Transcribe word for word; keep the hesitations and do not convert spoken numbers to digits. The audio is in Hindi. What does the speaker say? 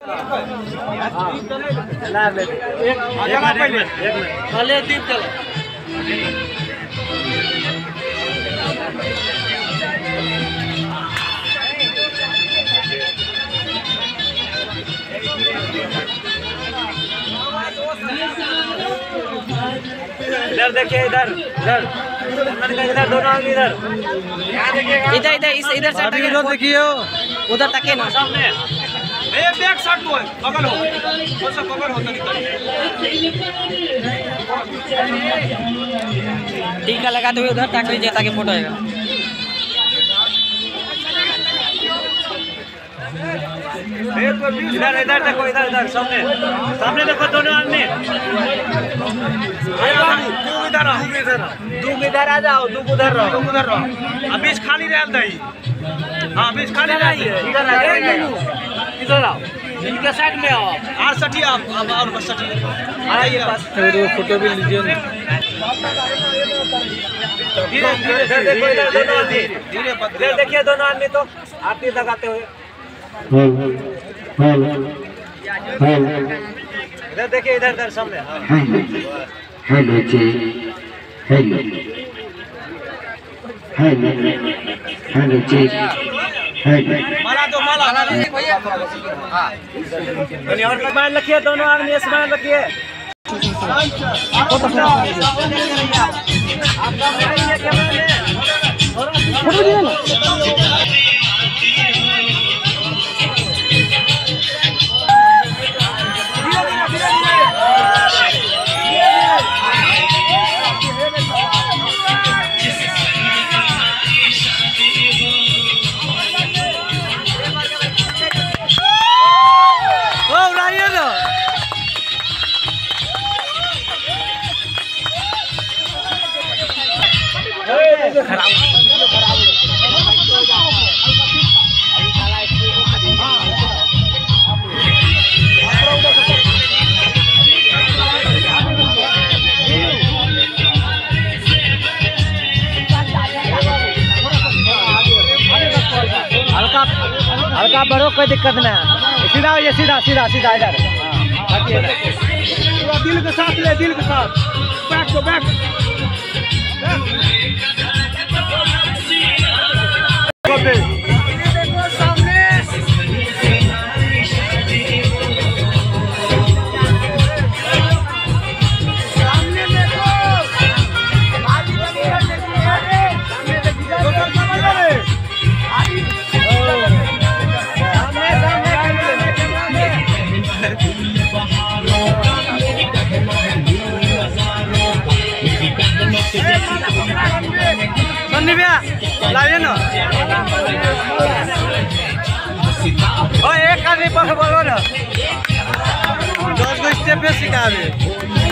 पहले दीप चलो इधर देखिए, इधर इधर इधर दोनों आदमी इधर इधर इधर इस इधर से इधर देखिए, उधर तकिए ना सामने ए बैक साइड को है, बगल हो कौन सा बगल होता निकल टीका लगाते हुए उधर ताक लीजिए ताकि फोटो आएगा। इधर इधर देखो, इधर इधर सामने सामने देखो दोनों आदमी। इधर आओ, इधर तुम इधर आ जाओ, तुम उधर रहो, तुम उधर रहो। अब बीच खाली रहल दही। हाँ बीच खाली रही है। इधर आ इधर आओ, इनके साइड में आओ। और सटी आप अब और बस सटी आइए बस। फोटो भी लीजिए ना। धीरे धीरे देखो, इधर दोनों आदमी धीरे इधर देखिए, दोनों आदमी तो आरती लगाते हुए। इधर देखिए, इधर इधर सामने। हेलो जी, हेलो हेलो हेलो जी, हेलो माला दो, माला और स्माइल रखिए, दोनों आदमी स्माइल रखिए। हल्का बढ़ो, कोई दिक्कत नहीं। सीधा ये सीधा सीधा सीधा इधर। दिल के साथ ले, दिल के साथ बैक टू बैक। सन्नी भैया लाइए ना। ओ एक आदमी पर बोलो ना, दस गो स्टेप पे सिखा दे।